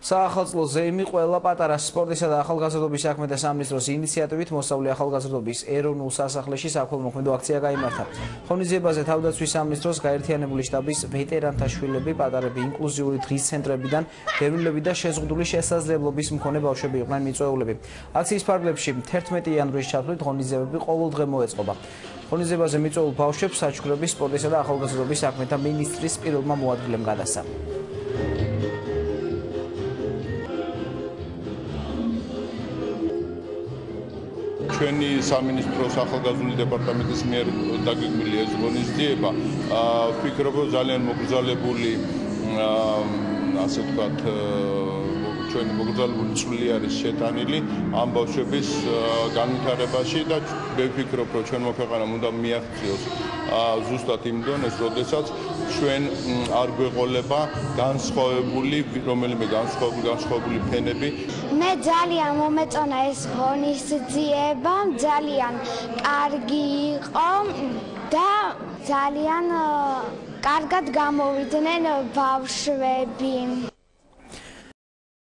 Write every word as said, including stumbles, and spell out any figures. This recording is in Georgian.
საახალწლო ზეიმი ყველა პატარა სპორტისა და ახალგაზრდობის საქმეთა სამინისტროს ინიციატივით მოსავლე ახალგაზრდობის ეროვნულ სასახლეში საქველმოქმედო აქცია გაიმართა. ღონისძიებაზე თავდაცვის სამინისტროს გაერთიანებული შტაბის ვეტერანთა შვილები, პატარები, ინკლუზიური დღის ცენტრებიდან, გერილები და შეზღუდული შესაძლებლობის მქონე ბავშვები იყვნენ მიწვეულები. აქციის ფარგლებში თერთმეტი იანვრის ჩათვლით ღონისძიებები ყოველდღე მოეწყობა. ღონისძიებაზე მიწვეულ ბავშვებს საჩუქრების, სპორტისა და ახალგაზრდობის საქმეთა მინისტრის პირველმა მოადგილემ გადასცა. ჩვენი სამინისტროს ახალგაზრდული დეპარტამენტის მიერ დაგეგმილი ეს ღონისძიება ვფიქრობ, რომ ძალიან მოგრძალებული ასე ვთქვათ ჩვენი მოგრძალებული წვლილი არის შეტანილი ამ ბავშვების განვითარებაში და მე ვფიქრობ, რომ ჩვენმა ქვეყანამ უნდა მიაღწიოს ზუსტად იმ დონეს, როდესაც ჩვენ არ გვეყოლება განსხვავებული რომელიმე განსხვავებული განსხვავებული ფენები. მე ძალიან მომეწონა ეს ღონისძიება, ძალიან კარგი იყო და ძალიან კარგად გამოვიდნენ ბავშვები.